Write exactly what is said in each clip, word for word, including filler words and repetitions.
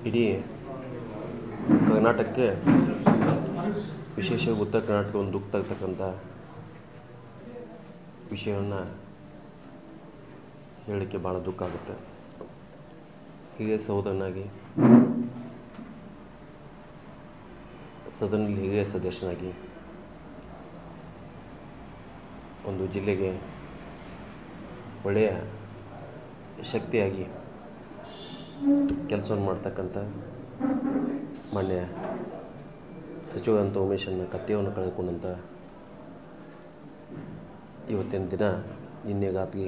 ಇಡೀ ಕರ್ನಾಟಕಕ್ಕೆ ವಿಶೇಷವಾಗಿ ಉತ್ತರ ಕರ್ನಾಟಕ ಒಂದು ದುಃಖ ತರ್ತಕ್ಕಂಥ ವಿಷಯವನ್ನು ಹೇಳಲಿಕ್ಕೆ ಭಾಳ ದುಃಖ ಆಗುತ್ತೆ. ಹಿರಿಯ ಸಹೋದರನಾಗಿ, ಸದನದಲ್ಲಿ ಹಿರಿಯ ಸದಸ್ಯನಾಗಿ, ಒಂದು ಜಿಲ್ಲೆಗೆ ಒಳ್ಳೆಯ ಶಕ್ತಿಯಾಗಿ ಕೆಲಸವನ್ನು ಮಾಡ್ತಕ್ಕಂಥ ಮಾನ್ಯ ಸಚಿವರಂಥ ಉಮೇಶನ್ನ ಕತ್ತೆಯನ್ನು ಕಳೆದುಕೊಂಡಂಥ ಇವತ್ತಿನ ದಿನ ನಿನ್ನೆಗಾತಿ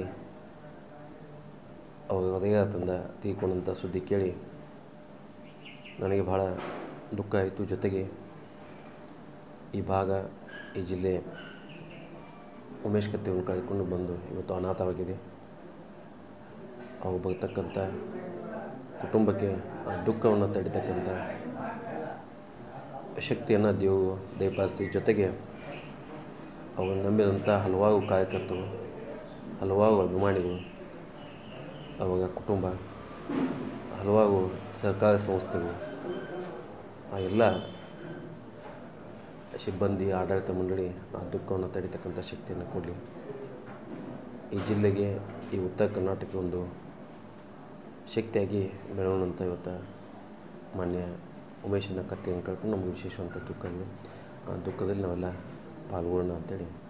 ಅವರ ಹೃದಯದಿಂದ ತೀರ್ಕೊಂಡಂಥ ಸುದ್ದಿ ಕೇಳಿ ನನಗೆ ಭಾಳ ದುಃಖ ಆಯಿತು. ಜೊತೆಗೆ ಈ ಭಾಗ, ಈ ಜಿಲ್ಲೆ ಉಮೇಶ್ ಕತ್ತೆಯನ್ನು ಕಳೆದುಕೊಂಡು ಬಂದು ಇವತ್ತು ಅನಾಥವಾಗಿದೆ. ಅವು ಬರ್ತಕ್ಕಂಥ ಕುಟುಂಬಕ್ಕೆ ಆ ದುಃಖವನ್ನು ತಡಿತಕ್ಕಂಥ ಶಕ್ತಿಯನ್ನು ದೇವರು ದಯಪಾಲಿಸಿ, ಜೊತೆಗೆ ಅವರು ನಂಬಿದಂಥ ಹಲವಾರು ಕಾರ್ಯಕರ್ತರು, ಹಲವಾರು ಅಭಿಮಾನಿಗಳು, ಅವರ ಕುಟುಂಬ, ಹಲವಾರು ಸಹಕಾರ ಸಂಸ್ಥೆಗಳು, ಆ ಎಲ್ಲ ಸಿಬ್ಬಂದಿ, ಆಡಳಿತ ಮಂಡಳಿ ಆ ದುಃಖವನ್ನು ತಡಿತಕ್ಕಂಥ ಶಕ್ತಿಯನ್ನು ಕೊಡಲಿ. ಈ ಜಿಲ್ಲೆಗೆ, ಈ ಉತ್ತರ ಕರ್ನಾಟಕ ಒಂದು ಶಕ್ತಿಯಾಗಿ ಬೆಳವಣಿಗೆ ಇವತ್ತು ಮಾನ್ಯ ಉಮೇಶನ ಕತ್ತೆಯನ್ನು ಕಳ್ಕೊಂಡು ನಮಗೆ ವಿಶೇಷವಂಥ ದುಃಖ ಇದೆ. ಆ ದುಃಖದಲ್ಲಿ ನಾವೆಲ್ಲ ಪಾಲ್ಗೊಳ್ಳೋಣ ಅಂತೇಳಿ